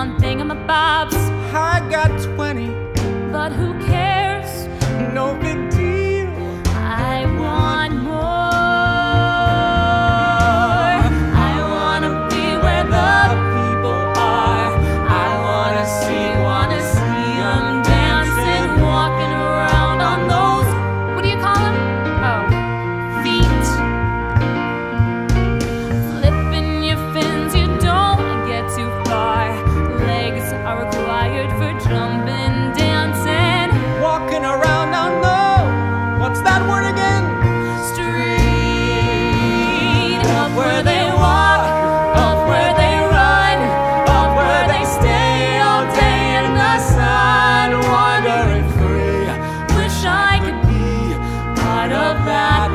on thingamabobs. I got 20, but who cares? No big deal. I want more. I wanna be where the people are. I wanna see them dancing, walking around on those, what do you call them? Oh, feet. Flipping your fins, you don't get too far. Legs are required for jumping, dancing. Walking around, now no. What's that word again? Street. Up where they walk, up where they run, up where they stay all day in the sun, wandering free. Wish I could be part of that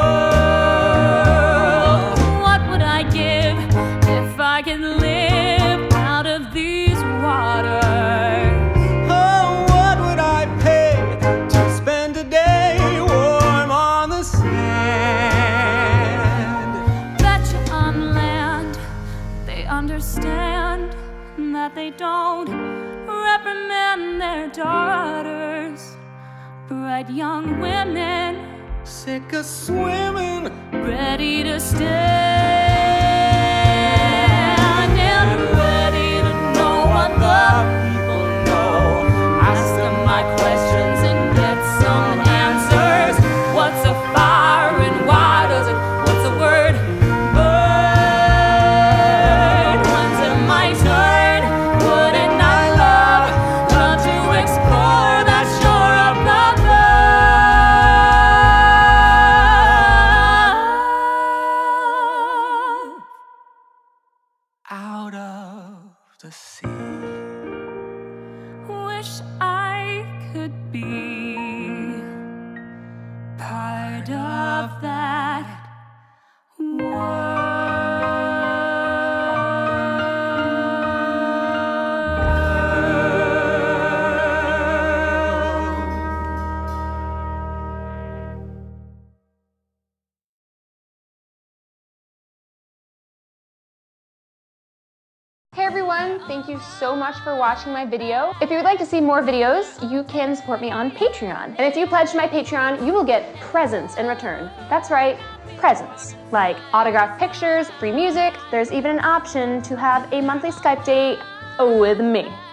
world. What would I give if I could live out of these waters? Oh, what would I pay to spend a day warm on the sand? Betcha on land, they understand that they don't reprimand their daughters. Bright young women, Sick of swimming, ready to stand and ready to know what the people know. Ask them my questions and get some answers. What's a fire and why does it? What's the word? Burn. When's it my turn? Wouldn't I love to explore that shore up above? out of the sea. Wish I could be part of that Hey everyone, thank you so much for watching my video. If you would like to see more videos, you can support me on Patreon. And if you pledge to my Patreon, you will get presents in return. That's right, presents. Like autographed pictures, free music, there's even an option to have a monthly Skype date with me.